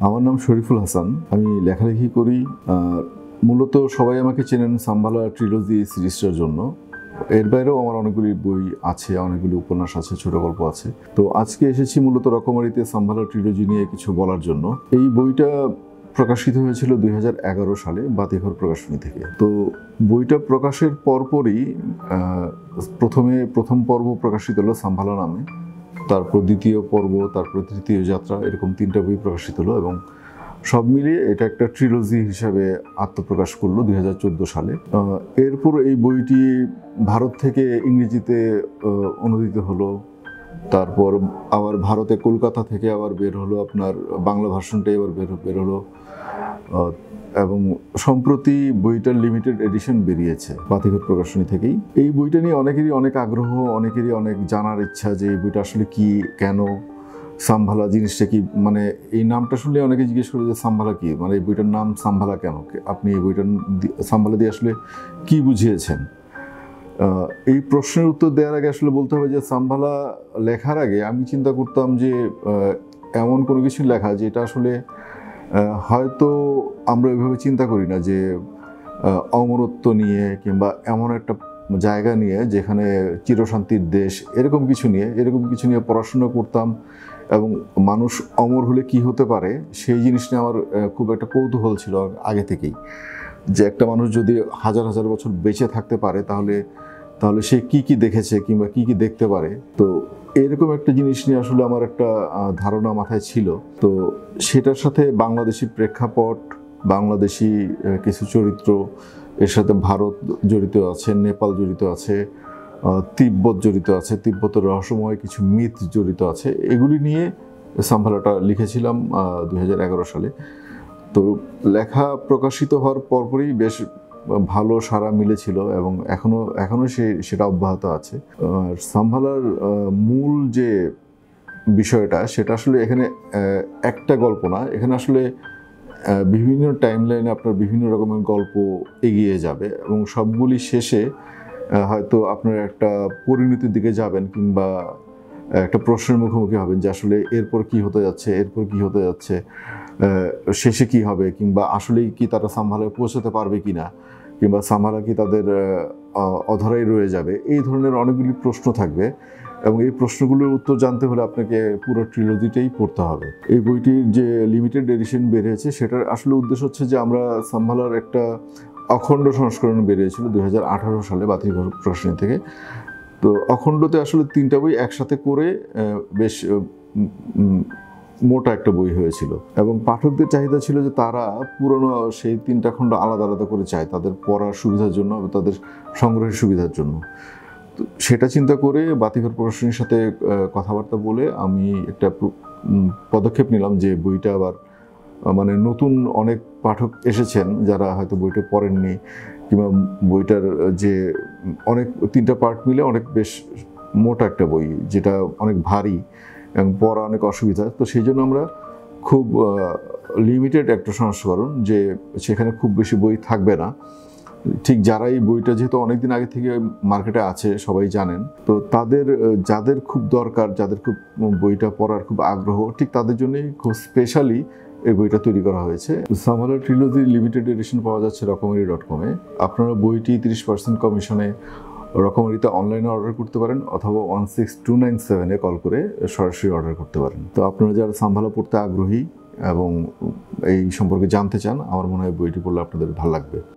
আমার নাম শরীফুল হাসান। আমি লেখালেখি করি। মূলত সবাই আমাকে চেনেন সাম্ভালা ট্রিলজি সিরিজটার জন্য। এর বাইরেও আমার অনেকগুলি বই আছে, অনেকগুলি উপন্যাস আছে, ছোট গল্প আছে। তো আজকে এসেছি মূলত রকমারিতে সাম্ভালা ট্রিলজি নিয়ে কিছু বলার জন্য। এই বইটা প্রকাশিত হয়েছিল 2011 সালে বাতিঘর প্রকাশনী থেকে। তো বইটা প্রকাশের পরপরই প্রথম পর্ব প্রকাশিত হলো সাম্ভালা নামে, তারপর দ্বিতীয় পর্ব, তারপর তৃতীয় যাত্রা, এরকম 3টা বই প্রকাশিত হলো এবং সব মিলিয়ে এটা একটা ট্রিলজি হিসাবে আত্মপ্রকাশ করলো 2014 সালে। এরপর এই বইটি ভারত থেকে ইংরেজিতে অনুদিত হলো, তারপর আবার ভারতে কলকাতা থেকে আবার বের হলো আপনার বাংলা ভার্সনটাই আবার বের হলো, এবং সম্প্রতি বইটার লিমিটেড এডিশন বেরিয়েছে বাতিঘর প্রকাশনী থেকেই। এই বইটা নিয়ে অনেকেরই অনেক আগ্রহ, অনেকেরই অনেক জানার ইচ্ছা যে এই বইটা আসলে কি, কেন, সাম্ভালা জিনিসটা কি। মানে এই নামটা শুনলে অনেকে জিজ্ঞেস করে যে সাম্ভালা কি, মানে এই বইটার নাম সাম্ভালা কেন, আপনি এই বইটার সাম্ভালা দিয়ে আসলে কি বুঝিয়েছেন। এই প্রশ্নের উত্তর দেওয়ার আগে আসলে বলতে হবে যে সাম্ভালা লেখার আগে আমি চিন্তা করতাম যে এমন কোনো কিছু লেখা যেটা আসলে হয়তো আমরা ওইভাবে চিন্তা করি না, যে অমরত্ব নিয়ে কিংবা এমন একটা জায়গা নিয়ে যেখানে চিরশান্তির দেশ, এরকম কিছু নিয়ে পড়াশোনা করতাম এবং মানুষ অমর হলে কি হতে পারে সেই জিনিস নিয়ে আমার খুব একটা কৌতূহল ছিল আগে থেকেই, যে একটা মানুষ যদি হাজার হাজার বছর বেঁচে থাকতে পারে তাহলে সে কি দেখেছে কিংবা কি দেখতে পারে। তো এরকম একটা জিনিস নিয়ে আসলে আমার একটা ধারণা মাথায় ছিল। তো সেটার সাথে বাংলাদেশি প্রেক্ষাপট, বাংলাদেশি কিছু চরিত্র, এর সাথে ভারত জড়িত আছে, নেপাল জড়িত আছে, তিব্বত জড়িত আছে, তিব্বতের রহস্যময় কিছু মিথ জড়িত আছে, এগুলি নিয়ে সাম্ভালাটা লিখেছিলাম 2011 সালে। তো লেখা প্রকাশিত হওয়ার পরপরই বেশ ভালো সাড়া মিলেছিল এবং এখনো সেটা অব্যাহত আছে। সাম্ভালার মূল যে বিষয়টা সেটা আসলে এখানে একটা গল্প না, এখানে আসলে বিভিন্ন টাইমলাইনে আপনার বিভিন্ন রকমের গল্প এগিয়ে যাবে এবং সবগুলি শেষে হয়তো আপনার একটা পরিণতির দিকে যাবেন কিংবা একটা প্রশ্নের মুখোমুখি হবেন যে আসলে এরপর কি হতে যাচ্ছে, শেষে কি হবে, কিংবা আসলেই কি তারা সাম্ভালায় পৌঁছাতে পারবে কিনা, কিংবা সাম্ভালা কি তাদের অধরাই রয়ে যাবে। এই ধরনের অনেকগুলি প্রশ্ন থাকবে এবং এই প্রশ্নগুলোর উত্তর জানতে হলে আপনাকে পুরো ট্রিলজিটাই পড়তে হবে। এই বইটির যে লিমিটেড এডিশন বেরিয়েছে সেটার আসলে উদ্দেশ্য হচ্ছে যে আমরা সাম্ভালার একটা অখণ্ড সংস্করণ বেরিয়েছিল 2018 সালে বাতিঘর প্রকাশনী থেকে। তো অখণ্ডতে আসলে 3টা বই একসাথে করে বেশ মোটা একটা বই হয়েছিল এবং পাঠকদের চাহিদা ছিল যে তারা পুরনো সেই 3টা খণ্ড আলাদা আলাদা করে চায় তাদের পড়ার সুবিধার জন্য, তাদের সংগ্রহের সুবিধার জন্য। তো সেটা চিন্তা করে বাতিঘর প্রকাশনীর সাথে কথাবার্তা বলে আমি একটা পদক্ষেপ নিলাম যে বইটা আবার মানে নতুন অনেক পাঠক এসেছেন যারা হয়তো বইটা পড়েননি, কিংবা বইটার যে 3টা পার্ট মিলে অনেক বেশ মোটা একটা বই, যেটা অনেক ভারী এবং পড়া অনেক অসুবিধা। তো সেই জন্য আমরা খুব লিমিটেড একটা সংস্করণ, যে সেখানে খুব বেশি বই থাকবে না। ঠিক যারা এই বইটা যেহেতু অনেকদিন আগে থেকে মার্কেটে আছে সবাই জানেন, তো যাদের খুব দরকার, যাদের খুব বইটা পড়ার খুব আগ্রহ, ঠিক তাদের জন্যই খুব স্পেশালি এই বইটা তৈরি করা হয়েছে। সাম্ভালা ট্রিলজি লিমিটেড এডিশন পাওয়া যাচ্ছে rokomari.com-এ। আপনারা বইটি 30% কমিশনে রকমারিতে অনলাইনে অর্ডার করতে পারেন অথবা 16297-এ কল করে সরাসরি অর্ডার করতে পারেন। তো আপনারা যারা সাম্ভালা পড়তে আগ্রহী এবং এই সম্পর্কে জানতে চান, আমার মনে হয় বইটি পড়লে আপনাদের ভালো লাগবে।